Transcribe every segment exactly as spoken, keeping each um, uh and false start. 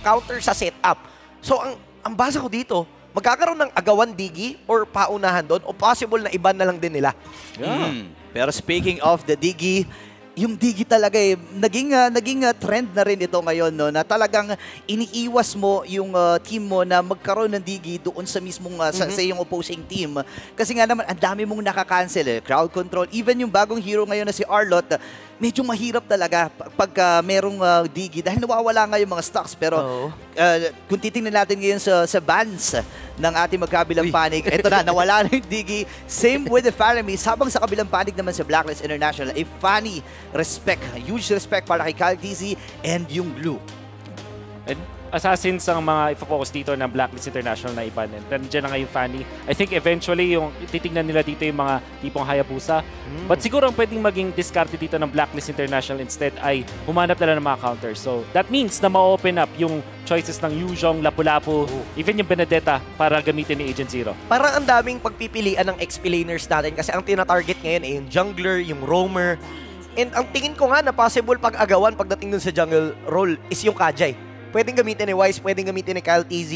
counter sa setup. So, ang, ang basa ko dito, magkakaroon ng agawan Digi or paunahan doon o possible na iban na lang din nila. Yeah. Mm. Pero speaking of the Digi, yung Digi talaga eh, naging, uh, naging uh, trend na rin ito ngayon, no, na talagang iniiwas mo yung uh, team mo na magkaroon ng Digi doon sa mismong, uh, sa, mm-hmm. sa iyong opposing team. Kasi nga naman, ang dami mong nakakancel eh. Crowd control. Even yung bagong hero ngayon na si Arlott, medyo mahirap talaga pag uh, merong uh, Digi dahil nawawala nga yung mga stocks. Pero oh. uh, kung titingnan natin ngayon sa, sa bans ng ating magkabilang Uy. panig, eto na, nawala na yung Digi. Same with the Faramis. Habang sa kabilang panig naman sa Blacklist International, a funny respect, huge respect para kay Kyle T Z and yung Blue. And assassins ang mga i-focus dito ng Blacklist International na iba. And nandiyan na nga yung Fanny. I think eventually yung titignan nila dito yung mga tipong Hayabusa. Mm. But siguro ang pwedeng maging discard dito ng Blacklist International instead ay humanap na lang ng mga counters. So that means na ma-open up yung choices ng Yuzhong, Lapu-Lapu, oh. even yung Benedetta para gamitin ni Agent Zero. Parang ang daming pagpipilian ng X P laners natin kasi ang tina-target ngayon ay yung jungler, yung roamer. And ang tingin ko nga na possible pag-agawan pagdating dun sa jungle role is yung Kajay. Pwedeng gamitin ni Wise, pwedeng gamitin ni Kyle T Z.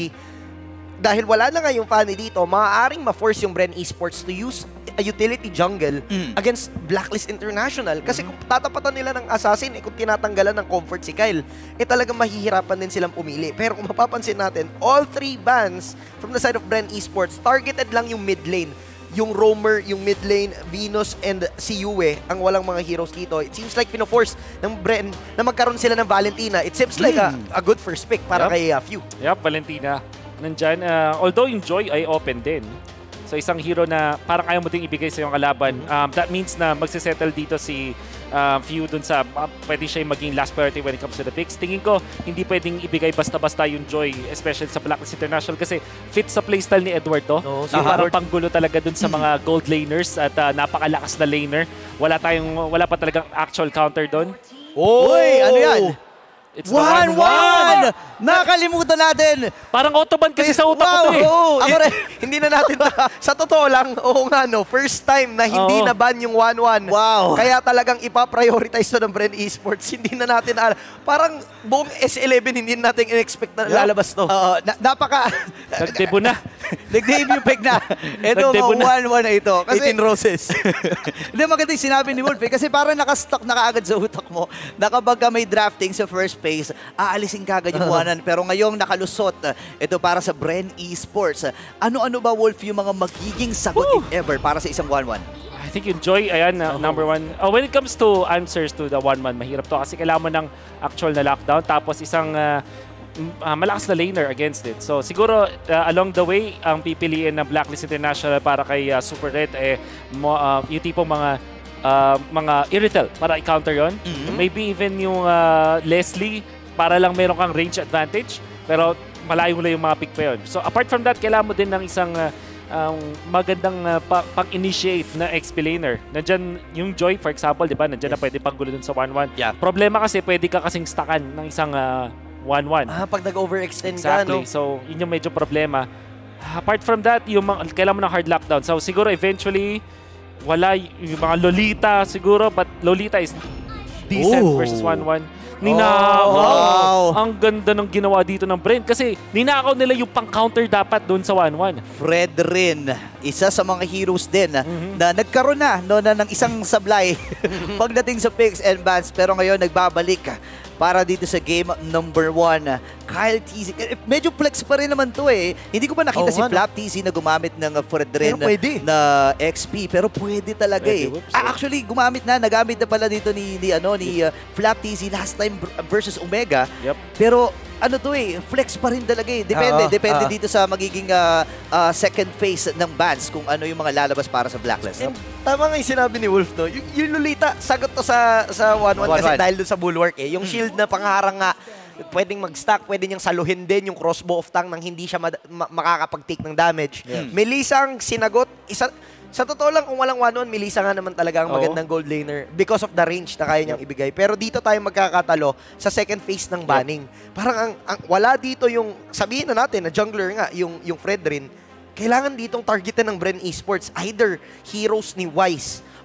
Dahil wala na nga yung Fanny dito, maaaring ma-force yung Bren Esports to use a utility jungle mm. against Blacklist International. Kasi mm. kung tatapatan nila ng assassin, eh, kung tinatanggalan ng comfort si Kyle, eh talagang mahihirapan din silang pumili. Pero kung mapapansin natin, all three bans from the side of Bren Esports, targeted lang yung mid lane. Yung Roamer, yung mid lane, Venus, and si Yue, ang walang mga heroes dito. It seems like pino-force ng Bren na magkaroon sila ng Valentina. It seems like mm. a, a good first pick para yep. kay uh, Few. Yup, Valentina. Nandyan. Uh, although yung Joy ay open din. So isang hero na parang ayaw mo din ibigay sa iyong kalaban. Um, that means na magsisettle dito si uh, Few dun sa uh, pwede siya yung maging last priority when it comes to the picks. Tingin ko, hindi pwedeng ibigay basta-basta yung Joy, especially sa Blacklist International kasi fit sa playstyle ni Edward to. No, so uh, parang panggulo talaga dun sa mga gold laners at uh, napakalakas na laner. Wala tayong, wala pa talagang actual counter dun. Oh! Uy, ano yan? It's one one! Nakalimutan natin! Parang autoban kasi sa utak wow, ko eh. Oh, Ako rin, hindi na natin, sa totoo lang, oo nga no, first time na hindi oh. na ban yung one one. Wow. Kaya talagang ipaprioritize to ng Bren Esports. Hindi na natin, parang buong S eleven hindi natin in-expect na yep. lalabas to. Uh, na napaka... Nagdebo na. Nag-debut pick na. Ito, mga one one na ito. Kasi, eighteen roses. Hindi, maganda yung sinabi ni Wolf eh, kasi parang nakastock na kaagad sa utak mo na kapag may drafting sa first phase, aalisin ka agad yung one one. Pero ngayong nakalusot, ito para sa Bren Esports. Ano-ano ba, Wolf, yung mga magiging sagot Woo! if ever para sa isang one one? I think yung Joy, ayan, uh, number one. Oh, when it comes to answers to the one one, mahirap to kasi kailangan mo ng actual na lockdown. Tapos isang uh, uh, malakas na laner against it. So siguro, uh, along the way, ang pipiliin ng Blacklist International para kay uh, Super Red, eh, mo, uh, yung tipong mga Uh, mga Irithel para i-counter yun. Mm-hmm. Maybe even yung uh, Leslie para lang meron kang range advantage. Pero malayo mo lang yung mga pick pa yun. So apart from that, kailangan mo din ng isang uh, um, magandang uh, pag-initiate na X P laner. Nandyan yung Joy, for example, di ba? Nandyan yes. na pwede panggulo dun sa one one. Yeah. Problema kasi pwede ka kasing stackan ng isang uh, one one. Ah, pag nag-overextend exactly. ka, no? So yun yung medyo problema. Apart from that, yung mga, kailangan mo ng hard lockdown. So siguro eventually, wala yung mga Lolita siguro, but Lolita is decent Ooh. versus one one. Ninakaw. Oh, wow. Ang ganda ng ginawa dito ng Bren kasi ninakaw nila yung pang-counter dapat doon sa one one. Fred rin, isa sa mga heroes din mm-hmm. na nagkaroon na, no, na ng isang sablay pagdating sa picks and bans, pero ngayon nagbabalik para dito sa game number one. Kyle T Z. Medyo flex pa rin naman to eh. Hindi ko pa nakita oh, si Flap T Z na gumamit ng Fred rin na X P. Pero pwede talaga pwede, eh. Whoops, ah, actually, gumamit na. Nagamit na pala dito ni, ni, ano, ni uh, Flap T Z last time versus Omega. Yep. Pero ano to eh, flex pa rin talaga eh. Depende, uh, depende uh, dito sa magiging uh, uh, second phase ng bans kung ano yung mga lalabas para sa Blacklist. And, tama nga yung sinabi ni Wolf, no? Y yung Lolita, sagot to sa sa one one kasi dahil doon sa bulwark eh. Yung shield na pangharang nga, pwedeng mag-stack, pwede niyang saluhin din yung crossbow of tongue nang hindi siya ma ma makakapag-take ng damage. Yeah. Melissa ang sinagot, isa, sa totoo lang kung walang one one, Melissa nga naman talaga ang magandang oh. gold laner because of the range na kaya niyang yep. ibigay. Pero dito tayo magkakatalo sa second phase ng banning. Yep. Parang ang, ang, wala dito yung, sabihin na natin na jungler nga, yung, yung Fred rin, kailangan ditong targetan ng Bren Esports, either heroes ni Wise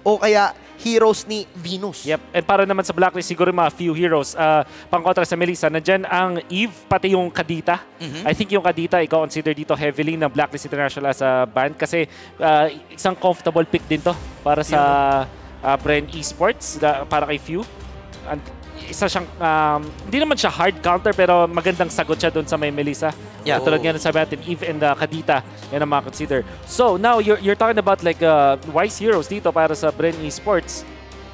o kaya heroes ni Venus. Yep. And para naman sa Blacklist, siguro yung mga few heroes. Uh, pang-kontra sa Melissa, nandyan ang Eve, pati yung Kadita. Mhm. I think yung Kadita, ikaw consider dito heavily ng Blacklist International as a band kasi uh, isang comfortable pick din to para sa uh, Bren Esports, da, para kay Few. And isa siyang, um, hindi naman siya hard counter pero magandang sagot siya doon sa may Melissa. Yeah. Tulad nga ng sabi natin, Eve and uh, Kadita, yan ang mga consider. So now, you're, you're talking about like uh, wise heroes dito para sa Bren Esports.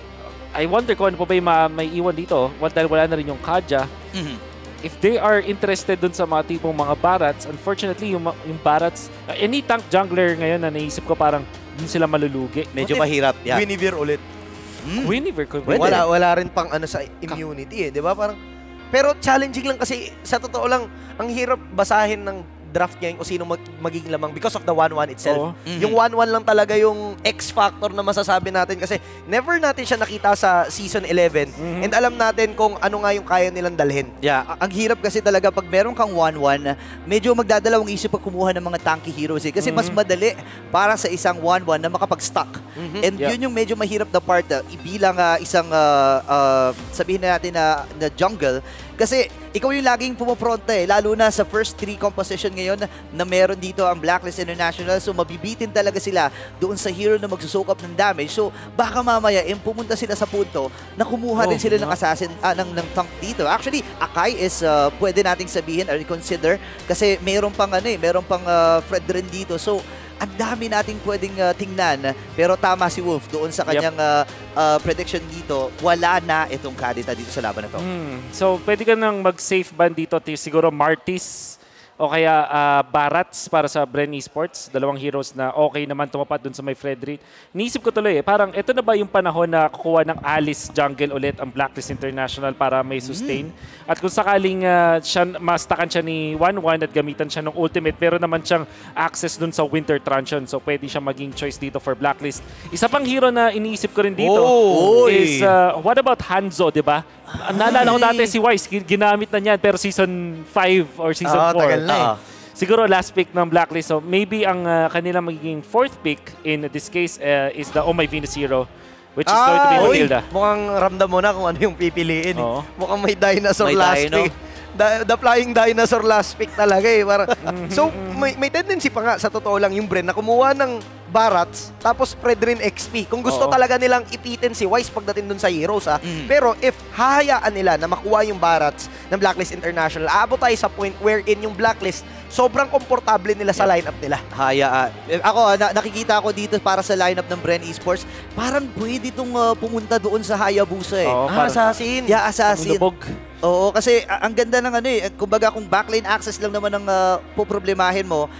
I wonder kung ano pa ba yung ma- may iwan dito. Well, dahil wala na rin yung Kaja. Mhm. If they are interested dun sa mga tipong mga Barats, unfortunately, yung, ma- yung Barats, uh, any tank jungler ngayon na naisip ko parang dun sila malulugi. Medyo What if mahirap. Yeah. Guinevere ulit. Mm. Guinevere could Pwede. Wala, wala rin pang ano sa immunity eh, di ba? Parang, pero challenging lang kasi sa totoo lang, ang hirap basahin ng draft ngayon kung sino mag magiging lamang because of the one one itself. Oo. Mhm. Yung one one lang talaga yung X factor na masasabi natin kasi never natin siya nakita sa season eleven Mhm. and alam natin kung ano nga yung kaya nilang dalhin. Yeah, a- ang hirap kasi talaga pag meron kang one one, medyo magdadalawang isip pag kumuha ng mga tanky heroes eh. Kasi mas Mhm. madali para sa isang one one na makapag-stock. Mhm. And Yeah. yun yung medyo mahirap na part, uh, ibilang uh, isang, uh, uh, sabihin na natin na, na jungle. Kasi ikaw yung laging pumupronta eh, lalo na sa first three composition ngayon na meron dito ang Blacklist International. So mabibitin talaga sila doon sa hero na magsusukap ng damage. So baka mamaya eh, pumunta sila sa punto na kumuha Oh, din sila ng nga. assassin, ah, ng, ng tank dito. Actually, Akai is uh, pwede nating sabihin or consider kasi meron pang ano eh, meron pang uh, Fred rin dito. So ang dami nating pwedeng uh, tingnan. Pero tama si Wolf doon sa kanyang uh, uh, prediction dito. Wala na itong Kadita dito sa laban na to. Hmm. So, pwede ka nang mag-safe ban dito. T- Siguro Martis o kaya ah, Barats para sa Bren Esports. Dalawang heroes na okay naman tumapat dun sa may Frederick. Niisip ko tuloy eh, parang ito na ba yung panahon na kukuha ng Alice Jungle ulit ang Blacklist International para may sustain? At kung sakaling ah, siya, mastakan siya ni one one at gamitan siya ng ultimate, pero naman siyang access dun sa Winter Truncheon. So, pwede siya maging choice dito for Blacklist. Isa pang hero na iniisip ko rin dito Oh, is, ah, what about Hanzo, di ba? Ah, Naalala ko dati si Wise, gi- ginamit na niyan pero season five or season Ah, four. tagal na eh. Ah. Siguro last pick ng Blacklist. So maybe ang uh, kanilang magiging fourth pick in this case uh, is the Oh My Venus Hero, which is going to be Ah, uy, Matilda. mukhang ramdam mo na kung ano yung pipiliin. eh. Oo. Mukhang may dinosaur May last dino. pick. The, the flying dinosaur last pick talaga eh. Para, so, may, may tendency pa nga sa totoo lang yung Bren na kumuha ng Barats, tapos spread rin X P. Kung gusto Oo. talaga nilang ipitin si Wise pagdating dun sa Heroes ha. Mm. Pero if hahayaan nila na makuha yung Barats ng Blacklist International, aabot tayo sa point wherein yung Blacklist, sobrang komportable nila sa lineup nila. Hayaan. Eh, Ako, ah, na- nakikita ko dito para sa lineup ng Bren Esports, parang pwede itong uh, pumunta doon sa Hayabusa eh. Oo, Ah, parang assassin. Yeah, assassin. lubog. Oo, kasi ah, ang ganda ng ano eh, kumbaga kung backline access lang naman ang uh, poproblemahin mo,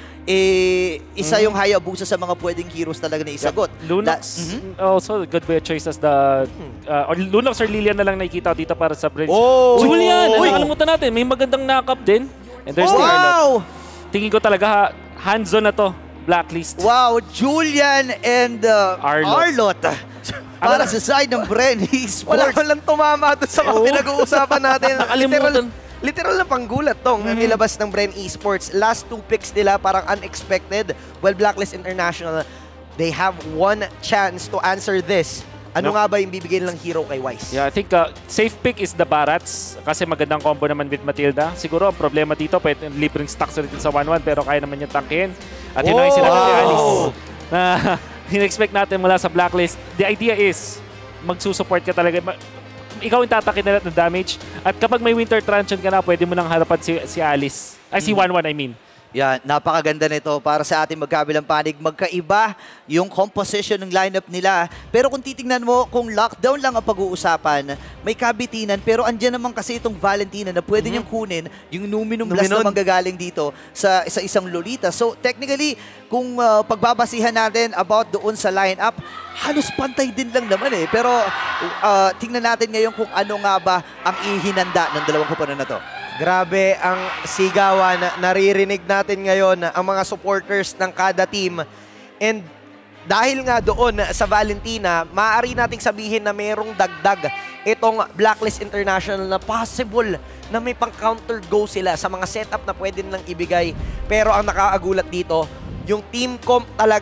eh, isa yung Hayabusa sa mga pwedeng heroes talaga na isagot. Lunox, Da- Mhm. also good way of choice as the uh, or Lunox or Lilian na lang nakikita ko dito para sa Bridge. Oh! Julian, Uy! ano nakalimutan natin, may magandang knock-up din. And there's Oh, the Arlott. wow! Tingin ko talaga ha- hands-on na to, Blacklist. Wow, Julian and uh, Arlott. Arlott. Para sa side ng Bren Wala Esports. ko lang tumama doon sa mga Oo. pinag-uusapan natin. Nakalimutan. Literal, literal na panggulat tong Mhm. nilabas ng Bren Esports. Last two picks nila parang unexpected. Well, Blacklist International, they have one chance to answer this. Ano No. nga ba yung bibigyan ng hero kay Wise? Yeah, I think uh, safe pick is the Barats kasi magandang combo naman with Matilda. Siguro ang problema dito, pwede libreng stocks ulit sa one one pero kaya naman yung tankin. At yun Oh! na yung sinabi ni Wow! Alice na in-expect natin mula sa Blacklist. The idea is, magsusupport ka talaga. Ma- Ikaw yung tatakin nila ng damage. At kapag may Winter Truncheon ka na, pwede mo nang harapan si, si Alice. Ay, si one one I mean. Yan, napakaganda nito para sa ating magkabilang panig. Magkaiba yung composition ng lineup nila. Pero kung titingnan mo, kung lockdown lang ang pag-uusapan, may kabitinan. Pero andyan naman kasi itong Valentina na pwede niyang kunin yung Numinum Blast na Numinon. manggagaling dito sa, sa isang Lolita. So technically, kung uh, pagbabasihan natin about doon sa lineup, halos pantay din lang naman eh. Pero uh, tingnan natin ngayon kung ano nga ba ang ihinanda ng dalawang kupunan na to. Grabe ang sigawan na naririnig natin ngayon ang mga supporters ng kada team. And dahil nga doon sa Valentina, maaari nating sabihin na mayroong dagdag itong Blacklist International na possible na may pang-counter go sila sa mga setup na pwede nilang ibigay. Pero ang nakaagulat dito, yung team comp talaga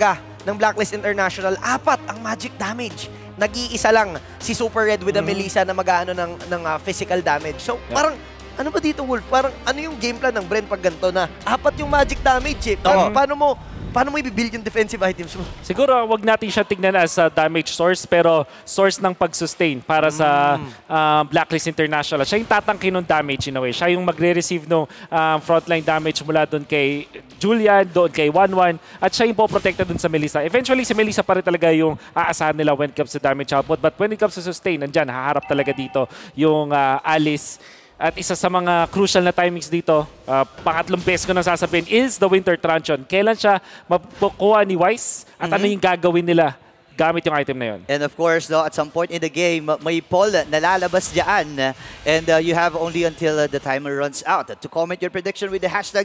ng Blacklist International, apat ang magic damage. Nag-iisa lang si Super Red with a Melissa na mag-aano ng, ng uh, physical damage. So, Yeah. parang, ano ba dito, Wolf? Parang, ano yung game plan ng Bren pag ganito na apat yung magic damage eh? Paano, Oo. paano mo, paano mo i-build yung defensive items mo? Siguro wag natin siya tignan as a damage source pero source ng pag-sustain para sa uh, Blacklist International. Siya yung tatangkin ng damage in a way. Siya yung magre-receive ng um, frontline damage mula doon kay Julian, doon kay one one, at siya yung po-protected doon sa Melissa. Eventually, si Melissa pa rin talaga yung aasahan nila when it comes to damage output. But when it comes to sustain, nandyan, haharap talaga dito yung uh, Alice. At isa sa mga crucial na timings dito, uh, pangatlong beses ko nang sasabihin, is the Winter Truncheon. Kailan siya mapukuha ni Wise at ano yung gagawin nila gamit yung item na yun. And of course, no, at some point in the game, may poll na lalabas dyan. And uh, you have only until uh, the timer runs out. To comment your prediction with the hashtag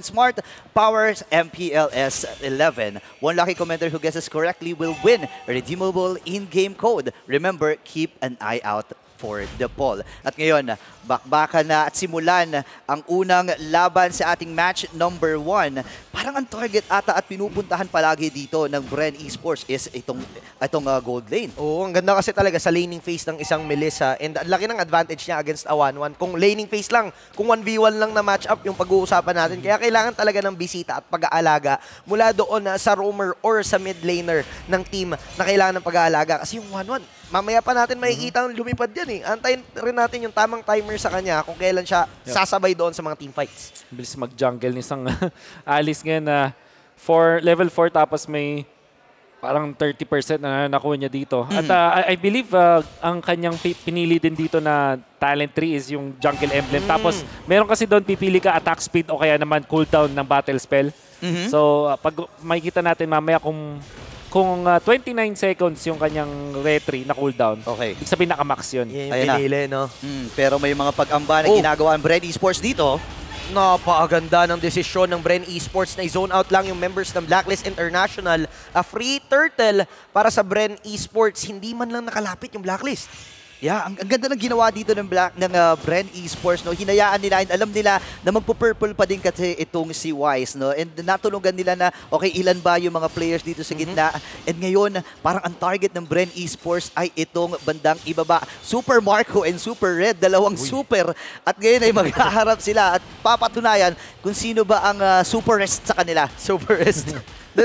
SmartPowersMPLS eleven. One lucky commenter who guesses correctly will win a redeemable in-game code. Remember, keep an eye out for the poll. At ngayon, bakbakan na at simulan ang unang laban sa ating match number one. Parang ang target ata at pinupuntahan palagi dito ng Bren Esports is itong, itong uh, gold lane. Oo, ang ganda kasi talaga sa laning phase ng isang Melissa and ang laki ng advantage niya against a one one. Kung laning phase lang, kung one v one lang na match up yung pag-uusapan natin, kaya kailangan talaga ng bisita at pag-aalaga mula doon uh, sa roamer or sa mid laner ng team na kailangan ng pag-aalaga. Kasi yung one one, mamaya pa natin makikita ang lumipad yan eh. Antayin rin natin yung tamang timer sa kanya kung kailan siya Yep. sasabay doon sa mga team fights. Bilis mag-jungle ni isang Alice ngayon na for level four tapos may parang thirty percent na nakuha niya dito. At uh, I, I believe uh, ang kanyang pi- pinili din dito na talent tree is yung jungle emblem. Tapos meron kasi doon pipili ka attack speed o kaya naman cooldown ng battle spell. Mhm. So uh, pag makikita natin mamaya kung kung uh, twenty-nine seconds yung kanyang retry na cooldown, Okay. ibig sabihin naka-max yun. Yan yung Ayan na. pinili, no? Mm, pero may mga pag-amba na Oh. ginagawa ang Bren Esports dito. Napakaganda ng desisyon ng Bren Esports na i-zone out lang yung members ng Blacklist International. A free turtle para sa Bren Esports. Hindi man lang nakalapit yung Blacklist. Yeah, ang, ang ganda ng ginawa dito ng Black ng uh, Bren Esports, no. Hinayaan nila and alam nila na magpo-purple pa din kasi itong si Wise, no. And natulungan nila na okay, ilan ba yung mga players dito sa gitna. And ngayon, parang ang target ng Bren Esports ay itong bandang ibaba. Super Marco and Super Red, dalawang Uy. super. At ngayon ay maghaharap sila at papatunayan kung sino ba ang uh, superest sa kanila. Superest.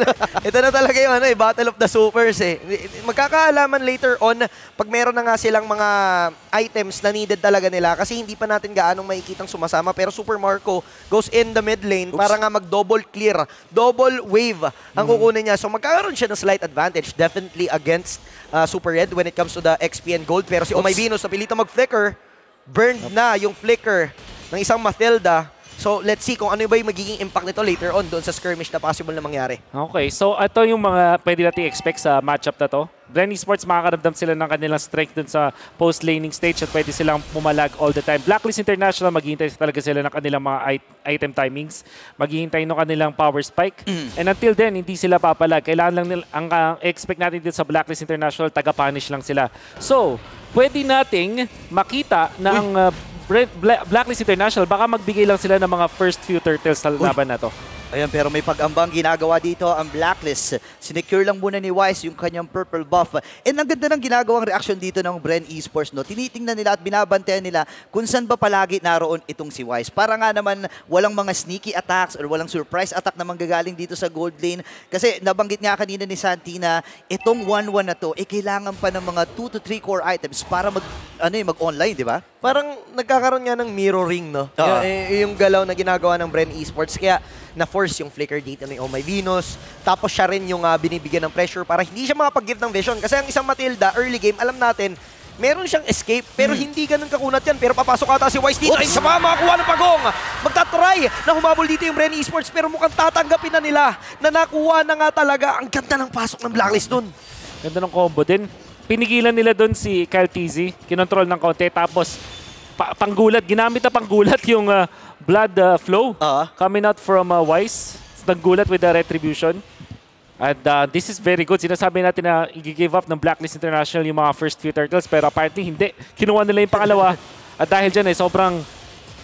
Ito na talaga yung ano, eh, Battle of the Supers eh. Magkakaalaman later on pag meron na nga silang mga items na needed talaga nila kasi hindi pa natin gaanong makikitang sumasama pero Super Marco goes in the mid lane Oops. para nga mag-double clear, double wave ang kukunin niya. So magkakaroon siya ng slight advantage definitely against uh, Super Red when it comes to the X P and gold. Pero si Omay Venus napilita mag-flicker, burned na yung flicker ng isang Mathilda. So, let's see kung ano ba yung magiging impact nito later on doon sa skirmish na possible na mangyari. Okay, so ito yung mga pwede natin expect sa matchup na to. Bren Esports, makakaramdam sila ng kanilang strength dun sa post-laning stage at pwede silang pumalag all the time. Blacklist International, maghihintay talaga sila ng kanilang mga it- item timings. Maghihintay ng kanilang power spike. And until then, hindi sila papalag. Kailangan lang nila, ang uh, expect natin dito sa Blacklist International, taga-punish lang sila. So, pwede nating makita na ang uh, Bren- Bla- Blacklist International, baka magbigay lang sila ng mga first few turtles sa laban na to. Ayan, pero may pag-ambang ginagawa dito ang Blacklist. Sinecure lang muna ni Wise yung kanyang purple buff. And ang ganda ng ginagawang reaction dito ng Bren Esports, no? Tinitingnan nila at binabantayan nila kung saan ba palagi naroon itong si Wise. Para nga naman walang mga sneaky attacks or walang surprise attack na manggagaling dito sa gold lane. Kasi nabanggit nga kanina ni Santi na itong one one na to, eh kailangan pa ng mga two to three core items para mag, ano, eh, mag-online, di ba? Parang nagkakaroon nga ng mirroring, no? Oo. Yung, eh, yung galaw na ginagawa ng Bren Esports. Kaya na-force yung flicker dito ni Omay Venus. Tapos siya rin yung uh, binibigyan ng pressure para hindi siya makapag-give ng vision. Kasi ang isang Matilda, early game, alam natin, meron siyang escape, pero hmm. hindi ganun kakunat yan. Pero papasok ata si Wise dito. Ay, sa mga makakuha ng pagong. Magtatry na humabol dito yung Bren Esports, pero mukhang tatanggapin na nila na nakuha na nga talaga. Ang ganda ng pasok ng Blacklist dun. Ganda ng combo din. Pinigilan nila doon si Kyle T Z. Kinontrol ng konti. Tapos, pa panggulat. Ginamit na panggulat yung uh, blood uh, flow. Uh-huh. Coming out from uh, Wise. Naggulat with the retribution. And uh, this is very good. Sinasabi natin na i-give up ng Blacklist International yung mga first few turtles. Pero apparently hindi. Kinuha nila yung pangalawa. At dahil dyan eh, sobrang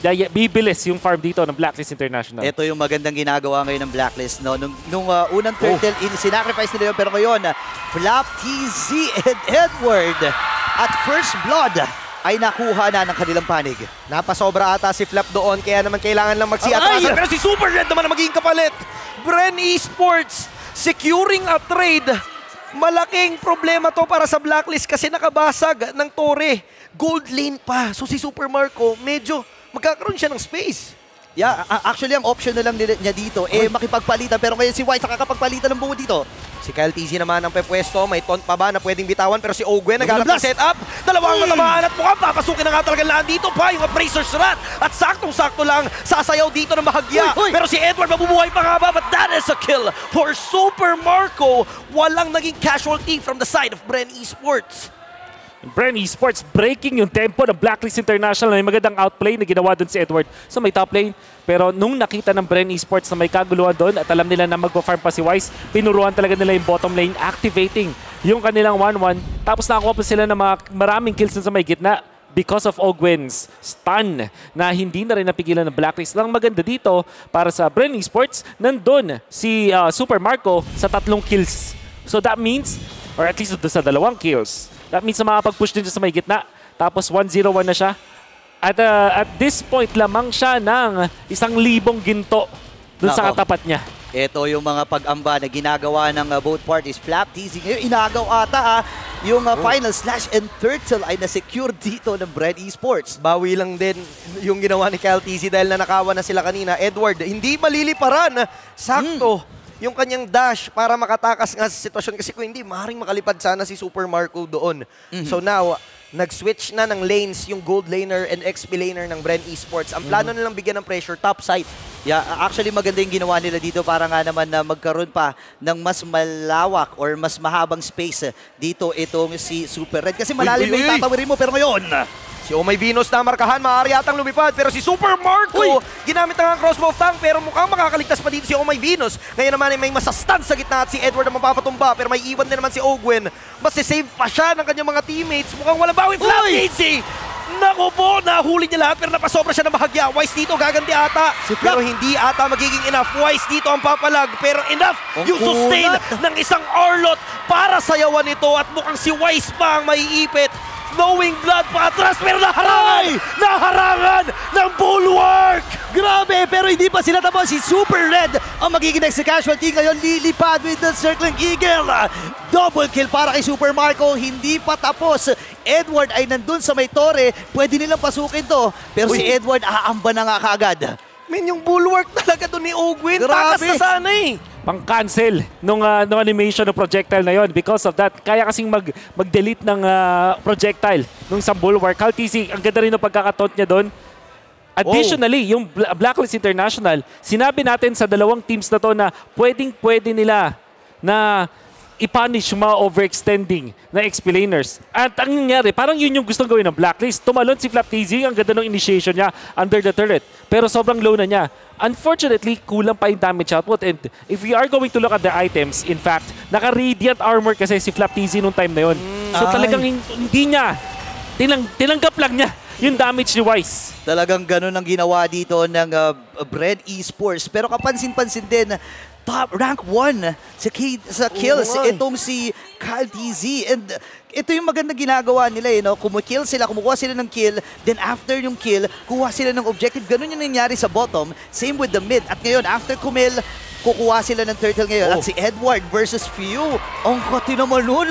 Daya- bibilis yung farm dito ng Blacklist International. Ito yung magandang ginagawa ngayon ng Blacklist. No? Nung, nung uh, unang turtle, oh. in, sinacrifice nila yun. Pero ngayon, uh, Flap, T Z, and Edward at First Blood ay nakuha na ng kanilang panig. Napasobra ata si Flap doon, kaya naman kailangan lang magsiatrasan. Pero si Super Red naman ang magiging kapalit. Bren Esports securing a trade. Malaking problema to para sa Blacklist kasi nakabasag ng tore. Gold lane pa. So si Super Marco, medyo magkakaroon siya ng space. Yeah, actually ang option na lang nila, niya dito eh makipagpalitan, pero ngayon si White nakakapagpalitan ng buo dito. Si Kyle T Z naman ang pepwesto, may taunt pa ba na pwedeng bitawan, pero si Ogwen naghanap ng setup. Dalawang matamaan at mukhang papasukin na nga talaga laan dito pa yung Abraser's Rat. At saktong-sakto lang sasayaw dito ng bahagya. Uy, uy. Pero si Edward mabubuhay pa nga ba? But that is a kill for Super Marco. Walang naging casualty from the side of Bren Esports. Bren Esports breaking yung tempo ng Blacklist International. May magandang outplay na ginawa doon si Edward sa may top lane. Pero nung nakita ng Bren Esports na may kaguluhan doon at alam nila na magpa-farm pa si Wise, pinuruan talaga nila yung bottom lane, activating yung kanilang one one. Tapos nakakuha pa sila ng mga maraming kills sa may gitna because of Ogwen's stun na hindi na rin napigilan ng Blacklist. Lang maganda dito para sa Bren Esports, nandun si uh, Super Marco sa tatlong kills. So that means, or at least sa dalawang kills, that means na makapag-push din siya sa may gitna. Tapos one zero one na siya. At uh, at this point, lamang siya ng isang libong ginto dun sa katapat niya. Ito yung mga pag-amba na ginagawa ng uh, both parties. Flap, teasing. Ngayon, inagaw ata ah, yung uh, oh. final slash and turtle ay na-secure dito ng Bren Esports. Bawi lang din yung ginawa ni Kyle T Z dahil nanakawan na sila kanina. Edward, hindi maliliparan. Sakto. Hmm. Yung kanyang dash para makatakas nga sa sitwasyon. Kasi kung hindi, maaaring makalipad sana si Super Marco doon. Mm-hmm. So now, nag-switch na ng lanes yung gold laner and X P laner ng Bren Esports. Ang plano mm-hmm. nilang bigyan ng pressure, top side. Yeah, actually maganda yung ginawa nila dito para nga naman na magkaroon pa ng mas malawak or mas mahabang space dito itong si Super Red. Kasi malalim na yung tatawirin mo, pero ngayon, si Omay Venus na markahan, maaari atang lumipad. Pero si Super Marco, Uy! ginamit na nga ang crossbow tank, pero mukhang makakaligtas pa dito si Omay Venus. Ngayon naman ay may masastan sa gitna at si Edward na mapapatumba. Pero may iwan din naman si Ogwen. Mas save pa siya ng kanyang mga teammates. Mukhang walang bawi. Flap easy! Naku po, nahuli niya lahat pero napasobra siya ng bahagya. Wise dito, gaganti ata. Si pero hindi ata magiging enough. Wise dito ang papalag. Pero enough ang yung sustain ng isang Arlot para sayawan ito. At mukhang si Wise pa ang maiipit. Knowing blood pa atras, pero naharangan! Ay! Naharangan ng bulwark! Grabe, pero hindi pa sila tapos. Si Super Red ang magiging next casualty. Ngayon lilipad with the circling eagle. Double kill para kay Super Marco. Hindi pa tapos. Edward ay nandun sa may tore. Pwede nilang pasukin to. Pero Uy. si Edward aamba na nga kaagad. Men, yung bulwark talaga doon ni Ogwen. Takas na sana eh. Pang-cancel nung, uh, nung animation ng projectile na yon. Because of that, kaya kasing mag, mag-delete ng uh, projectile nung isang bulwark. Kyle T Z, ang ganda rin ng pagkakataunt niya doon. Additionally, oh. yung Blacklist International, sinabi natin sa dalawang teams na to na pwedeng-pwede nila na i-punish yung mga overextending na X P laners. At ang nangyari, parang yun yung gustong gawin ng Blacklist. Tumalon si Flap T Z, ang ganda ng initiation niya under the turret. Pero sobrang low na niya. Unfortunately, kulang pa yung damage output. And if we are going to look at the items, in fact, naka-radiant armor kasi si Flap T Z nung time na yun. Mm, so ay. talagang hindi niya, tinang, tinanggap lang niya yung damage ni Wise. Talagang ganun ang ginawa dito ng uh, Bren Esports. Pero kapansin-pansin din, top rank one sa, sa kills oh, itong si Kyle T Z. And ito yung magandang ginagawa nila, eh, no? Kumukill sila, kumukuha sila ng kill, then after yung kill, kuha sila ng objective. Ganun yung nangyari sa bottom. Same with the mid. At ngayon, after kumill, kukuha sila ng turtle ngayon. Oh. At si Edward versus Few. Ang kati naman nun.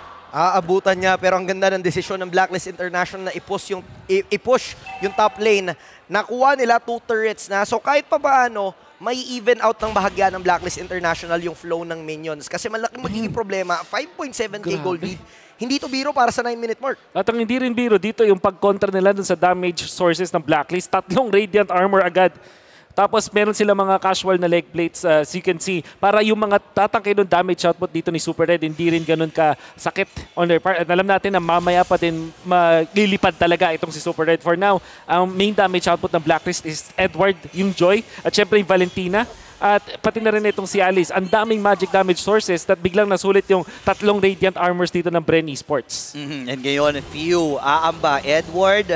Aabutan niya, pero ang ganda ng desisyon ng Blacklist International na i-push yung, i-push yung top lane. Nakuha nila two turrets na. So kahit pa paano, may even out ng bahagya ng Blacklist International yung flow ng minions. Kasi malaking magiging problema, five point seven K gold lead. Hindi to biro para sa nine minute mark. At ang hindi rin biro dito, yung pag-counter nila dun sa damage sources ng Blacklist, tatlong Radiant Armor agad. Tapos meron sila mga casual na leg plates, uh, as you can see, para yung mga tatangkay ng damage output dito ni Super Red, hindi rin ganun ka sakit on their part. At alam natin na mamaya pa din maglilipad talaga itong si Super Red. For now, ang main damage output ng Blacklist is Edward, yung Joy, at syempre yung Valentina. At pati na rin itong si Alice. Ang daming magic damage sources at biglang nasulit yung tatlong Radiant Armors dito ng Bren Esports. Mm-hmm. And ngayon, Few, aamba, Edward,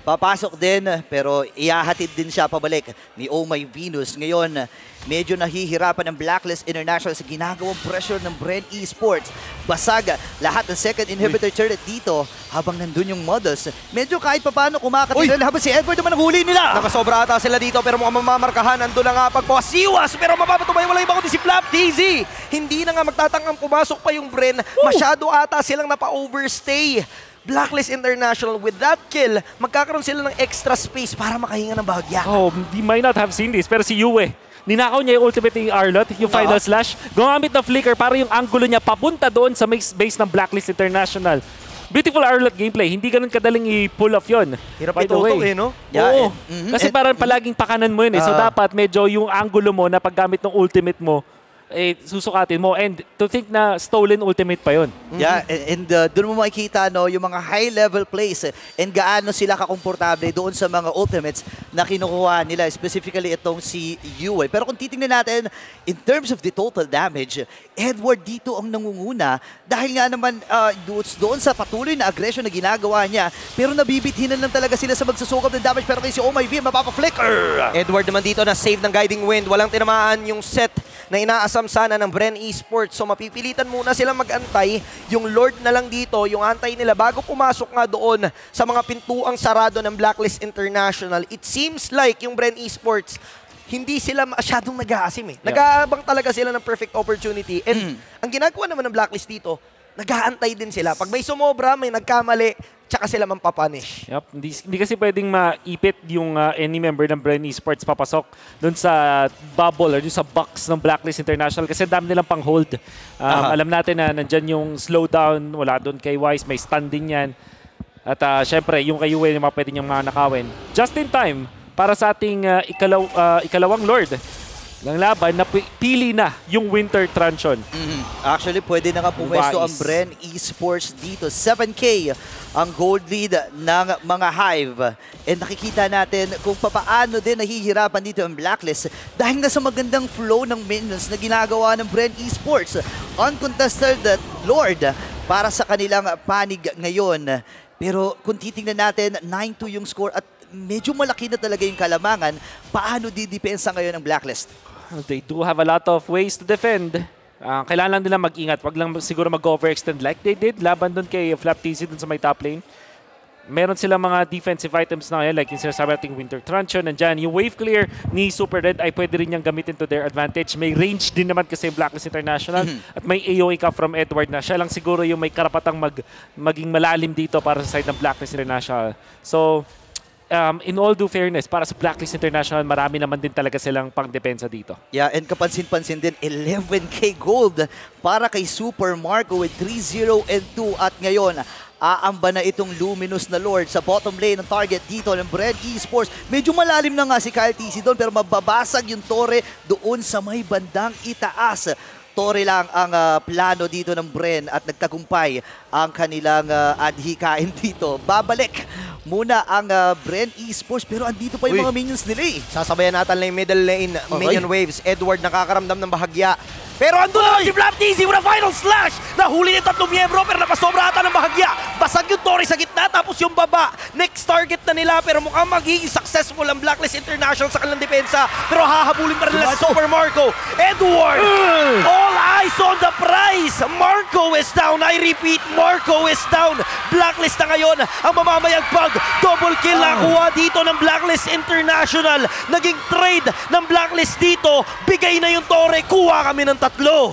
Papasok din, pero ihahatid din siya pabalik ni Oh My Venus. Ngayon, medyo nahihirapan ang Blacklist International sa ginagawang pressure ng Bren Esports. Basag lahat ng second inhibitor turret dito habang nandun yung models. Medyo kahit papano kumakatira habang si Edward naman ang huli nila. Nakasobra ata sila dito pero mukhang mamamarkahan. Ando na nga pagpasiwas pero mapapatubayan wala ibang kundi si Flap T Z. Hindi na nga magtatangang pumasok pa yung Bren. Masyado ata silang napa-overstay. Blacklist International, with that kill, magkakaroon sila ng extra space para makahinga ng bahagya. Oh, they might not have seen this, pero si Yue, ninakaw niya yung ultimate ni Arlott, yung final uh-huh. slash, gumamit ng flicker para yung angulo niya papunta doon sa base ng Blacklist International. Beautiful Arlott gameplay, hindi ganun kadaling i-pull off yun. Hirap itutok eh, no? Yeah, Oo, mm-hmm. Kasi parang palaging pakanan mo yun eh. So uh, dapat medyo yung angulo mo na paggamit ng ultimate mo, eh, susukatin mo. And to think na stolen ultimate pa yun. Yeah, and, and uh, doon mo makikita no, yung mga high-level plays and gaano sila kakomportable doon sa mga ultimates na kinukuha nila, specifically itong si Yue. Pero kung titingnan natin, in terms of the total damage, Edward dito ang nangunguna dahil nga naman uh, doon sa patuloy na aggression na ginagawa niya, pero nabibithinan lang talaga sila sa magsusukap ng damage. Pero kay si Oh My V, mapapa-flicker! Edward naman dito na save ng Guiding Wind. Walang tinamaan yung set na inaasam sana ng Bren Esports. So mapipilitan muna silang mag-antay. Yung Lord na lang dito, yung antay nila bago pumasok nga doon sa mga pintuang sarado ng Blacklist International. It seems like yung Bren Esports, hindi sila masyadong nag-aasim eh. Yeah. Nag-aabang talaga sila ng perfect opportunity. And mm. ang ginagawa naman ng Blacklist dito, nag-aantay din sila. Pag may sumobra, may nagkamali, tsaka sila mampapunish. Yep. Hindi, hindi kasi pwedeng maipit yung uh, any member ng Bren Esports papasok dun sa bubble or dun sa box ng Blacklist International kasi dami nilang pang hold. Um, uh-huh. Alam natin na nandyan yung slowdown, wala dun kay Wise, may stun din yan. At uh, syempre, yung kay Yue, yung mga pwede niyang mga nakawin. Just in time, para sa ating uh, ikalaw, uh, ikalawang Lord ng laban na pili na yung Winter Truncheon. Mm-hmm. Actually, pwede na nga pumwesto ang Bren Esports dito. seven K ang gold lead ng mga Hive. And nakikita natin kung papaano din nahihirapan dito ang Blacklist dahil na sa magandang flow ng minions na ginagawa ng Bren Esports. Uncontested Lord para sa kanilang panig ngayon. Pero kung titingnan natin, nine two yung score at medyo malaki na talaga yung kalamangan. Paano didepensa ngayon ang Blacklist? They do have a lot of ways to defend. Uh, kailangan lang nila mag-ingat. Wag lang siguro mag-overextend like they did. Laban dun kay Flap T Z dun sa may top lane. Meron silang mga defensive items na ngayon like yung sinasabi nating Winter Truncheon. Nandyan yung wave clear ni Super Red ay pwede rin niyang gamitin to their advantage. May range din naman kasi yung Blacklist International. Mm-hmm. At may A O E ka from Edward na siya lang siguro yung may karapatang mag, maging malalim dito para sa side ng Blacklist International. So, Um, in all due fairness, para sa Blacklist International, marami naman din talaga silang pang-depensa dito. Yeah, and kapansin-pansin din, eleven K gold para kay Super Marco with three zero and two. At ngayon, aamba na itong Luminous na Lord sa bottom lane ng target dito ng Bren Esports. Medyo malalim na nga si Kyle T C doon, pero mababasag yung Torre doon sa may bandang itaas. Torre lang ang uh, plano dito ng Bren at nagtagumpay ang kanilang uh, adhikain dito. Babalik muna ang uh, Bren Esports pero andito pa yung Uy. mga minions nila eh. Sasabayan natin lang yung middle lane, okay. Minion waves. Edward nakakaramdam ng bahagya. Pero andun naman si Flap T Z with a final slash! Nahuli niya tatlong miyembro pero napasobra ata ng bahagya. Basag yung Torre sa gitna tapos yung baba. Next target na nila pero mukhang magiging successful ang Blacklist International sa kanilang depensa. Pero hahabulin pa rin nila si Super Marco. Edward! Uh. All eyes on the prize! Marco is down. I repeat, Marco is down. Blacklist na ngayon ang mamamayagpag. Double kill na kuha dito ng Blacklist International. Naging trade ng Blacklist dito. Bigay na yung Torre. Kuha kami ng tatlo.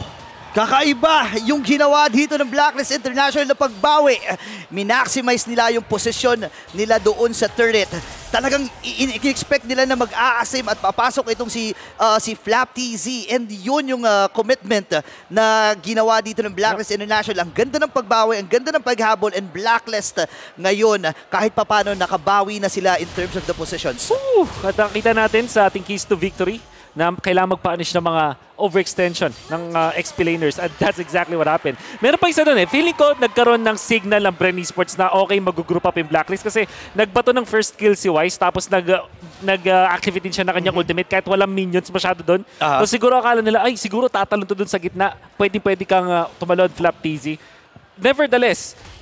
Kakaiba yung ginawa dito ng Blacklist International na pagbawi. Minaximize nila yung posisyon nila doon sa turret. Talagang i-expect nila na mag-aasim at papasok itong si uh, si Flap T Z. And yun yung uh, commitment na ginawa dito ng Blacklist International. Ang ganda ng pagbawi, ang ganda ng paghabol, and Blacklist ngayon kahit papano nakabawi na sila in terms of the positions. Woo! At nakita natin sa ating keys to victory na kailangan mag-punish ng mga overextension ng uh, X P laners, and that's exactly what happened. Meron pa isa doon eh. Feeling ko nagkaroon ng signal ng Bren Esports na okay, mag-group up yung Blacklist kasi nagbato ng first kill si Wise tapos nag, uh, nag-activate din siya ng kanyang mm-hmm. ultimate kahit walang minions masyado doon. Uh-huh. So siguro akala nila, ay siguro tatalon to doon sa gitna. Pwede-pwede kang uh, tumalon, Flap T Z. Nevertheless,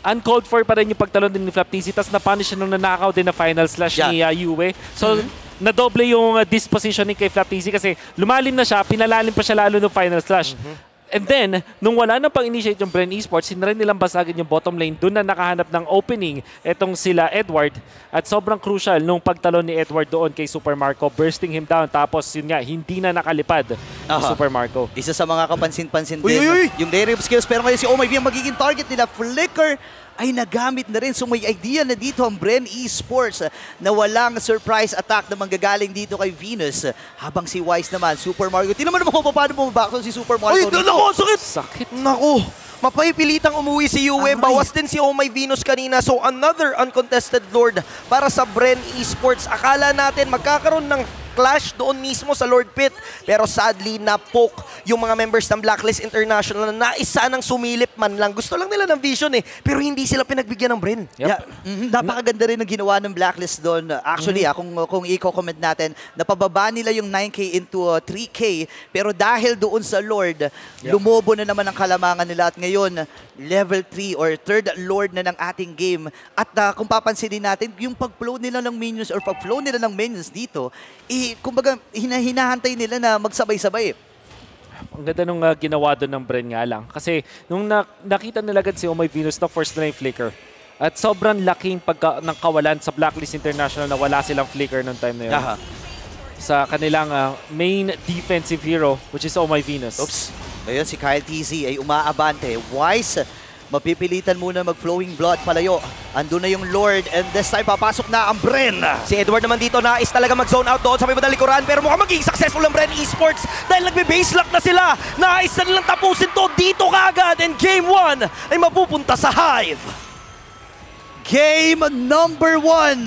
uncalled for pa rin yung pagtalon din ni Flaptisi, tapos na-punish siya nung nanakaw din na final slash Yeah. ni uh, Yue. So, mm-hmm. nadoble yung uh, dispositioning kay Flaptisi kasi lumalim na siya, pinalalim pa siya lalo nung final slash. Mm-hmm. And then, nung wala nang pang-initiate yung Bren Esports, sinari nilang basagin yung bottom lane. Doon na nakahanap ng opening itong sila Edward. At sobrang crucial nung pagtalon ni Edward doon kay Super Marco, bursting him down. Tapos yun nga, hindi na nakalipad si Super Marco. Isa sa mga kapansin-pansin Uy, din, uy, uy! yung derivative skills. Pero ngayon si Oh My V ang magiging target nila. Flicker ay nagamit na rin. So may idea na dito ang Bren Esports na walang surprise attack na manggagaling dito kay Venus. Habang si Wise naman, Super Mario. Tingnan mo naman kung paano bumabakson si Super Mario. Uy, nako, sakit! Sakit. Nako, mapahipilitang umuwi si Yue. Aray. Bawas din si Oh My Venus kanina. So another uncontested Lord para sa Bren Esports. Akala natin magkakaroon ng clash doon mismo sa Lord Pit. Pero sadly, na-poke yung mga members ng Blacklist International na nais sanang sumilip man lang. Gusto lang nila ng vision eh. Pero hindi sila pinagbigyan ng Bren. Yep. Yeah, mhm, napakaganda rin ng ginawa ng Blacklist doon. Actually, ah, kung, kung i-comment natin, napababa nila yung nine K into uh, three K. Pero dahil doon sa Lord, lumobo na naman ang kalamangan nila. At ngayon, level three or third Lord na ng ating game. At uh, kung papansinin natin, yung pag-flow nila ng minions or pag-flow nila ng minions dito, eh, kumbaga, hina hinahantay nila na magsabay-sabay. Ang ganda nung uh, ginawa doon ng Bren nga lang. Kasi nung na nakita nila agad si Oh My Venus na first na yung flicker. At sobrang laking pagka ng kawalan sa Blacklist International na wala silang flicker noong time na yun. Aha. Sa kanilang uh, main defensive hero, which is Oh My Venus. Oops. Ngayon si Kyle T Z ay umaabante. Wise, mapipilitan muna mag-flowing blood palayo. Andun na yung Lord and this time papasok na ang Bren. Si Edward naman dito nais talaga mag-zone out doon sa may madalikuran pero mukhang magiging successful ang Bren Esports dahil nagbe-base lock na sila. Nais na nilang tapusin to dito kaagad and game one ay mapupunta sa Hive. Game number one.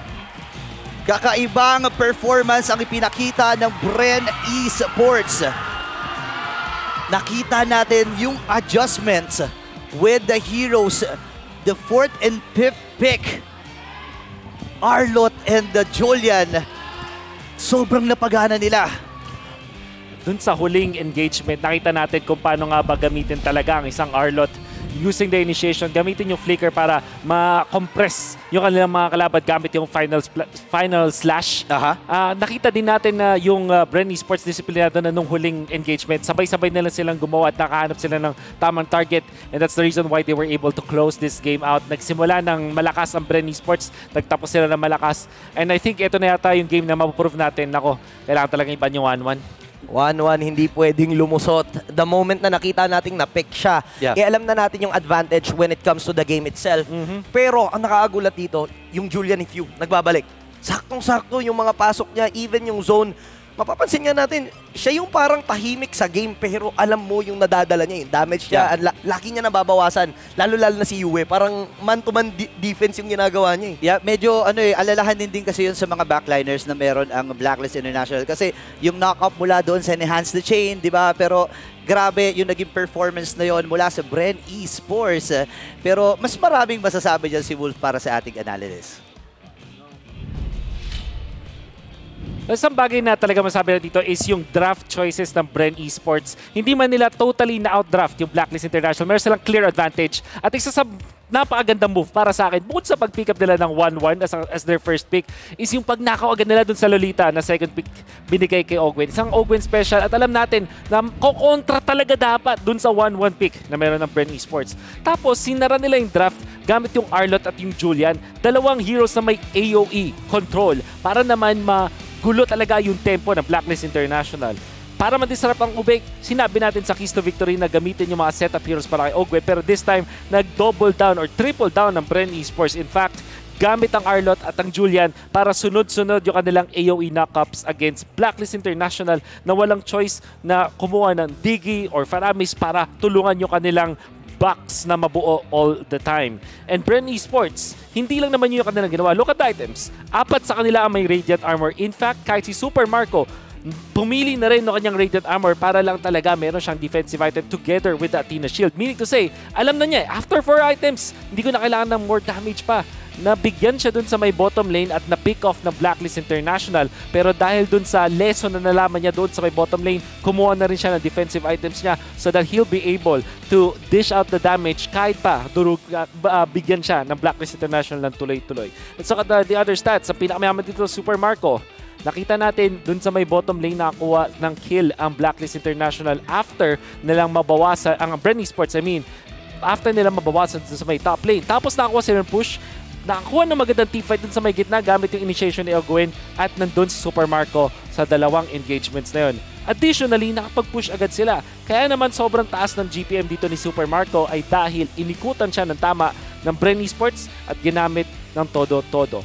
Kakaibang performance ang ipinakita ng Bren Esports. Nakita natin yung adjustments with the heroes, the fourth and fifth pick, Arlott and the Julian. Sobrang napagana nila. Dun sa huling engagement, nakita natin kung paano nga ba gamitin talaga ang isang Arlott using the initiation, gamitin yung flicker para ma-compress yung kanilang mga kalaban gamit yung final, final slash. Aha. Uh, nakita din natin na yung uh, Bren Esports disiplinado na nung huling engagement. Sabay-sabay na lang silang gumawa at nakahanap sila ng tamang target and that's the reason why they were able to close this game out. Nagsimula ng malakas ang Bren Esports, nagtapos sila ng malakas and I think ito na yata yung game na mapuprove natin. Nako, kailangan talaga iban yung one one. one one, hindi pwedeng lumusot. The moment na nakita nating na-pick siya, Yeah. eh alam na natin yung advantage when it comes to the game itself. Mhm. Pero ang nakaagulat dito, yung Julian if you, nagbabalik. Saktong-sakto yung mga pasok niya, even yung zone. Mapapansin nga natin, siya yung parang tahimik sa game pero alam mo yung nadadala niya, yung damage niya, Yeah. ang la- laki niya nababawasan. Lalo-lalo na si Yue, parang man-to-man di- defense yung ginagawa niya eh. Yeah, medyo ano eh, alalahanin din kasi yun sa mga backliners na meron ang Blacklist International kasi yung knock-up mula doon sa Enhance the Chain, di ba? Pero grabe yung naging performance na yon mula sa Bren Esports. Pero mas maraming masasabi dyan si Wolf para sa ating analysis. Isang bagay na talaga masabi na dito is yung draft choices ng Bren Esports. Hindi man nila totally na-outdraft yung Blacklist International. Meron silang clear advantage. At isa sa napakagandang move para sa akin, bukod sa pag-pick up nila ng one one as, as their first pick, is yung pagnakaw agad nila dun sa Lolita na second pick binigay kay Ogwen. Isang Ogwen special at alam natin na kokontra talaga dapat dun sa one one pick na meron ng Bren Esports. Tapos, sinara nila yung draft gamit yung Arlott at yung Julian. Dalawang heroes na may A O E control para naman ma gulo talaga yung tempo ng Blacklist International. Para madisarap ang Ubek, sinabi natin sa Keys to Victory na gamitin yung mga setup heroes para kay Ogwe. Pero this time, nag-double down or triple down ng Bren Esports. In fact, gamit ang Arlott at ang Julian para sunod-sunod yung kanilang A O E knockups against Blacklist International na walang choice na kumuha ng Diggy or Faramis para tulungan yung kanilang box na mabuo all the time. And Bren Esports, hindi lang naman yung kanilang ginawa. Look at the items. Apat sa kanila ang may Radiant Armor. In fact, kahit si Super Marco, pumili na rin ng kanyang Radiant Armor para lang talaga meron siyang defensive item together with the Athena Shield. Meaning to say, alam na niya, after four items, hindi ko na kailangan ng more damage pa. nabigyan siya dun sa may bottom lane at na-pick off ng Blacklist International. Pero dahil dun sa lesson na nalaman niya doon sa may bottom lane, kumuha na rin siya ng defensive items niya so that he'll be able to dish out the damage kahit pa durug, uh, uh, bigyan siya ng Blacklist International ng tuloy-tuloy. Let's look at the, the other stats. Ang pinakamayaman dito, Super Marco. Nakita natin dun sa may bottom lane nakakuha ng kill ang Blacklist International after nilang mabawasan, ang Bren Esports, I mean, after nilang mabawasan dun sa may top lane. Tapos nakakuha sila ng push, nakakuha ng magandang teamfight dun sa may gitna gamit yung initiation ni Ogwen at nandun si Super Marco sa dalawang engagements na yun. Additionally, nakapag-push agad sila. Kaya naman sobrang taas ng G P M dito ni Super Marco ay dahil inikutan siya ng tama ng Bren Esports at ginamit ng todo-todo.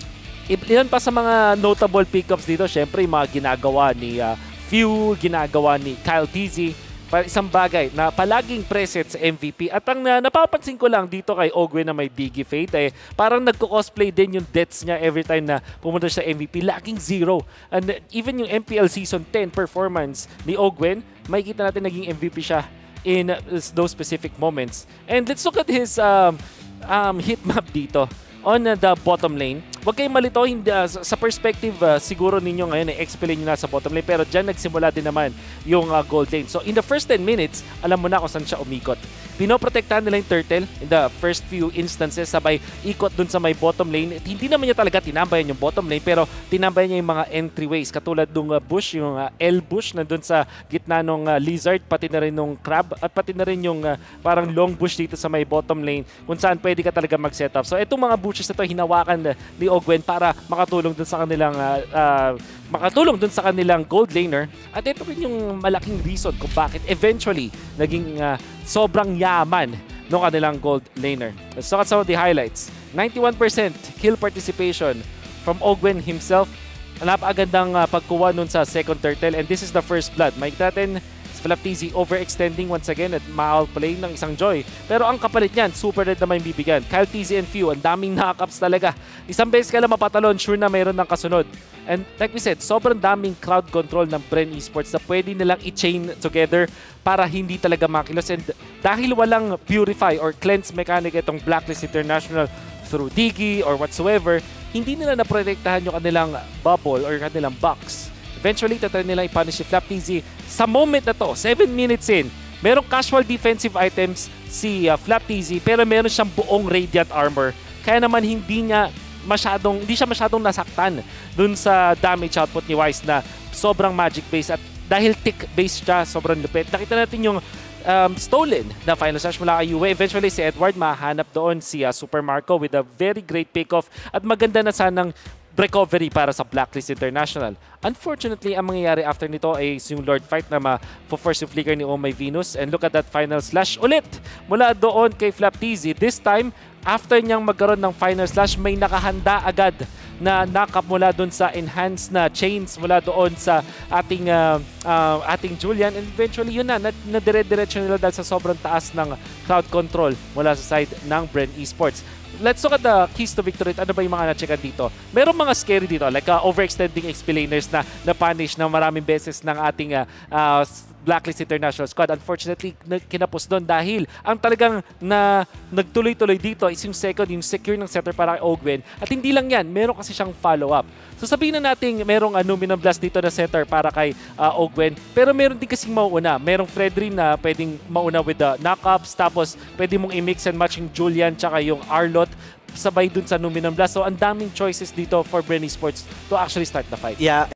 Ilan pa sa mga notable pickups dito, syempre yung mga ginagawa ni uh, Fuel, ginagawa ni Kyle T Z, para isang bagay na palaging present sa M V P. At ang uh, napapansin ko lang dito kay Ogwen na may Diggy Fate, eh, parang nagko-cosplay din yung deaths niya every time na pumunta siya sa M V P. Laging zero. And uh, even yung M P L Season ten performance ni Ogwen, makikita natin naging M V P siya in uh, those specific moments. And let's look at his um, um, hit map dito on uh, the bottom lane. Huwag kayong malito, hindi, uh, sa perspective uh, siguro ninyo ngayon, i-explain nyo na sa bottom lane, pero dyan nagsimula din naman yung uh, gold lane. So in the first ten minutes, alam mo na kung saan siya umikot. Pinoprotektahan nila yung turtle in the first few instances, sabay ikot dun sa may bottom lane. At hindi naman niya talaga tinambayan yung bottom lane, pero tinambayan niya yung mga entryways, katulad nung uh, bush, yung uh, L bush na dun sa gitna ng uh, lizard, pati na rin nung crab, at pati na rin yung uh, parang long bush dito sa may bottom lane, kung saan pwede ka talaga mag-setup. So itong mga bushes na to, hinawakan uh, ni Ogwen para makatulong dun sa kanilang uh, uh, makatulong dun sa kanilang gold laner. At ito rin yung malaking reason kung bakit eventually naging uh, sobrang yaman ng kanilang gold laner. Let's look at some of the highlights. ninety-one percent kill participation from Ogwen himself. Napakagandang uh, pagkuha nun sa second turtle, and this is the first blood. Mike natin, Flaptz overextending once again at ma-outplay ng isang Joy. Pero ang kapalit niyan, super red naman yung bibigyan. Kyle T Z and Few, ang daming knockups talaga. Isang beses ka lang mapatalon, sure na mayroon ng kasunod. And like we said, sobrang daming crowd control ng Bren Esports na pwede nilang i-chain together para hindi talaga makilos. And dahil walang purify or cleanse mechanic itong Blacklist International through Diggy or whatsoever, hindi nila naprotektahan yung kanilang bubble or kanilang box. Eventually, tatry nila i-punish si Flaptz. Sa moment na to, seven minutes in, merong casual defensive items si uh, Flaptz, pero meron siyang buong Radiant Armor. Kaya naman hindi niya masyadong, hindi siya masyadong nasaktan dun sa damage output ni Wise na sobrang magic base. At dahil tick base siya, sobrang lupit. Nakita natin yung um, stolen na final slash mula kay Yue. Eventually, si Edward mahanap doon si uh, Super Marco with a very great pick-off. At maganda na sanang recovery para sa Blacklist International. Unfortunately, ang mangyayari after nito ay yung Lord fight na ma-force yung flicker ni Oh My Venus. And look at that final slash ulit mula doon kay Flaptz. This time, after niyang magkaroon ng final slash, may nakahanda agad na knock-up mula doon sa enhanced na chains mula doon sa ating uh, uh, ating Julian. And eventually, yun na, na-dire-diretso nila dahil sa sobrang taas ng crowd control mula sa side ng Bren Esports. Let's look at the keys to victory. Ano ba yung mga na-checkan dito? Merong mga scary dito, like uh, overextending X P laners na na-punish na maraming beses ng ating uh, uh, Blacklist International squad. Unfortunately, kinapos doon dahil ang talagang na nagtuloy-tuloy dito is yung second, yung secure ng setter para kay Ogwen. At hindi lang yan, meron kasi siyang follow-up. So sabihin na natin merong Anuminum Blast dito na setter para kay uh, Ogwen, pero meron din kasing mauuna. Merong Fredrin na pwedeng mauna with the knockups, tapos pwede mong i-mix and match yung Julian tsaka yung Arlot sabay dun sa Anuminum Blast. So ang daming choices dito for Bren Esports to actually start the fight. Yeah.